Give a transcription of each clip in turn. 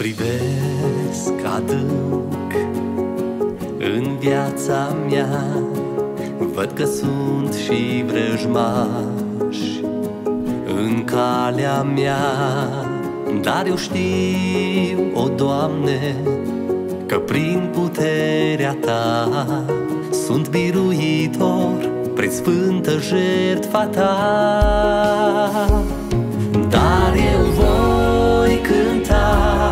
Privesc adânc în viața mea, văd că sunt și vrăjmași în calea mea, dar eu știu, o Doamne, că prin puterea Ta sunt biruitor, prețsfântă jertfa Ta. Dar eu voi cânta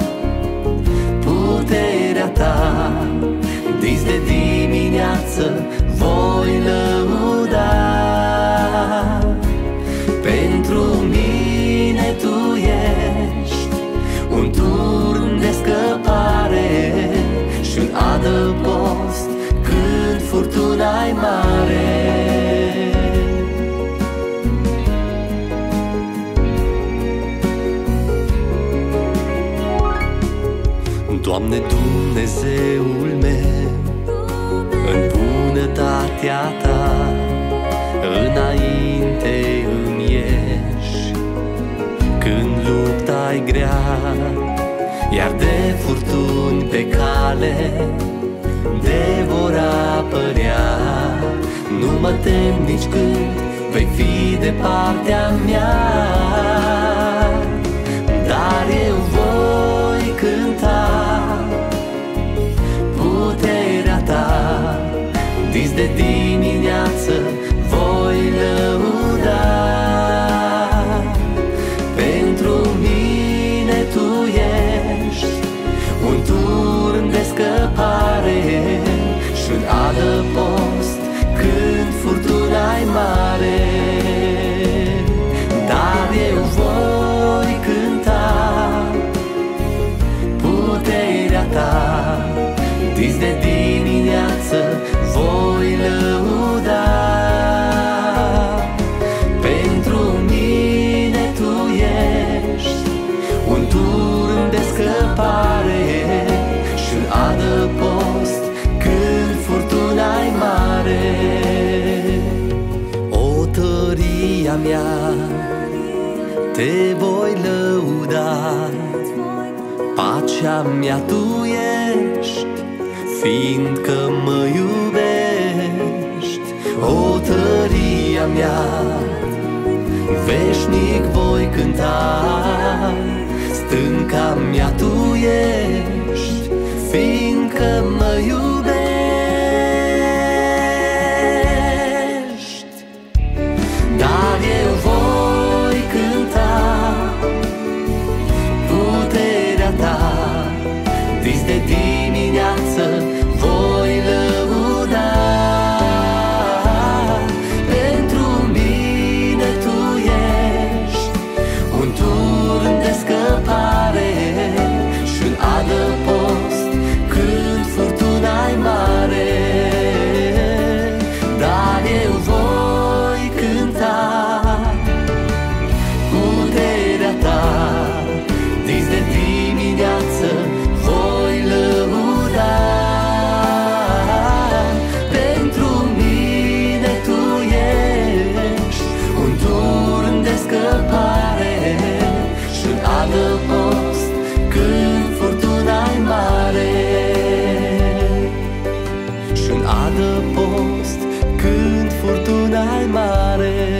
puterea Ta, dis de dimineață voi lăuda. Pentru mine Tu ești un turn de scăpare și un adăpost când furtuna-i mare. Doamne, Dumnezeul meu, în bunătatea Ta înainte îmi ieși când lupta-i grea, iar de furtuni pe cale de vor apărea. Nu mă tem nici când vei fi de partea mea, dar eu voi cânta puterea Ta, dis de dimineață voi lăuda. Pentru mine Tu ești un turn de scăpare și un adăpost când furtuna-i mare. Dar eu voi cânta puterea Ta, dis de dimineață voi lăuda. Pentru mine Tu ești un turn de scăpare și un adăpost când furtuna-i mare. O tăria mea, Te voi lăuda, pacea mea Tu ești, fiindcă mă iubești. O tăria mea, veșnic voi cânta, stânca mea Tu ești, fiindcă mă iubești. Dar eu voi cânta puterea Ta, dis de dimineață voi lăuda. Pentru mine Tu ești un turn de scăpare și un adăpost când furtuna-i mare. Dar eu voi cânta puterea Ta, dis de dimineață voi lăuda. Pentru mine Tu ești un turn de scăpare și un adăpost când furtuna-i mare. Și un adăpost când furtuna-i mare.